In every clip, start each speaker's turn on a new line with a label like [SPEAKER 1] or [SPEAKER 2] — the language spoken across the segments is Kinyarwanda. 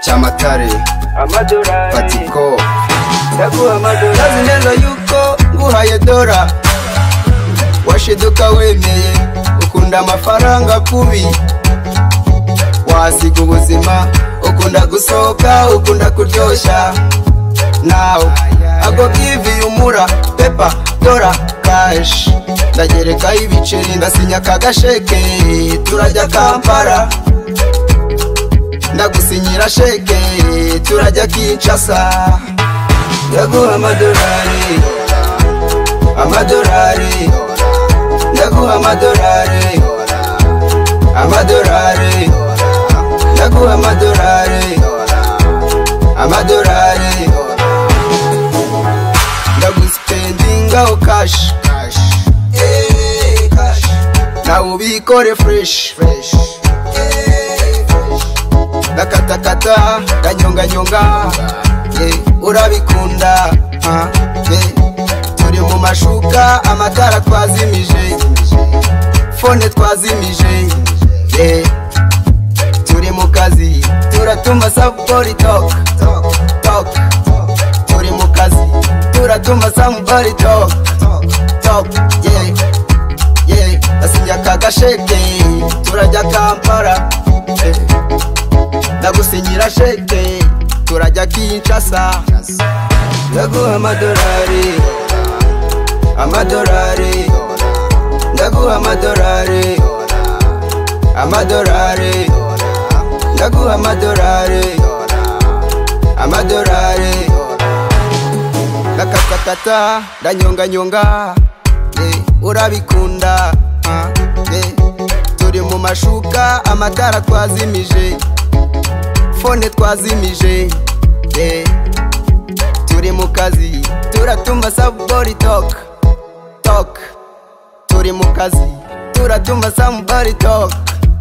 [SPEAKER 1] Cyamatare
[SPEAKER 2] amadorari
[SPEAKER 1] Patiko
[SPEAKER 2] ndaguha amadorari
[SPEAKER 1] Ndazi neza yuko nguhaye dora washiduka wemeye ukunda amafaranga kubi wasiga ubuzima ukunda gusohoka ukunda kuryoshya now I go give you mura pepa dora cash ndagereka ibiceri ndasinya kagasheke turajya Kampala ndagusinyira sheke turajya Kinshasa ndaguha amadorari amadorari ndaguha amadorari amadorari ndaguha amadorari amadorari ndaguspendingaho cash nawe ubikore fresh ndakatakata ndanyonganyonga urabikunda turi mu mashuka amatara twazimije fone twazimije turi mu kazi turatuma somebody talk turi mu kazi turatuma somebody talk asinya kagasheke turajya Kampala ndagusinyira sheke turajya Kinshasa ndaguha amadorari amadorari ndaguha amadorari amadorari ndaguha amadorari amadorari ndakatakata ndanyonganyonga urabikunda turi mu mashuka amatara twazimije fone twazimije turi mu kazi turatuma somebody talk turi mu kazi turatuma somebody talk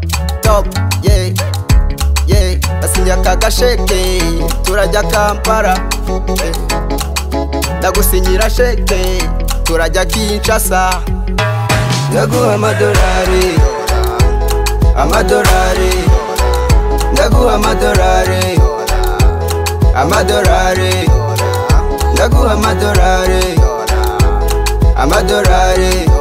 [SPEAKER 1] asinya kagasheke turajya Kampala ndagusinyira sheke turajya Kinshasa ndaguha amadorari amadorari ndaguha amadorari amadorari ndaguha amadorari amadorari